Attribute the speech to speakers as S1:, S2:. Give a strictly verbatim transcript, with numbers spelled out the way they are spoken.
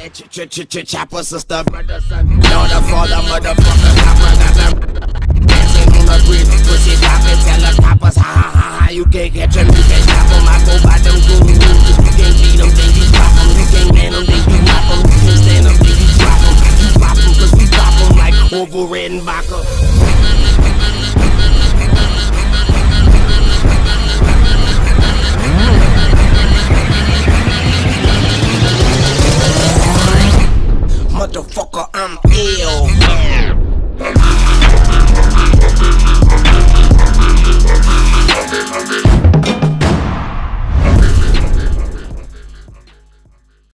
S1: Chopper, sister, brother, son, daughter, father, motherfucker, copper, dancing on the bridge, push it up and tell the coppers, ha ha ha ha, you can't catch them, you can't stop them, I go by them goons, you can't beat them, then you drop them, you can't man them, then you knock them, you can't stand them, then you drop them, you pop them, cause we pop them like Orville Redenbacher. Motherfucker, I'm ill.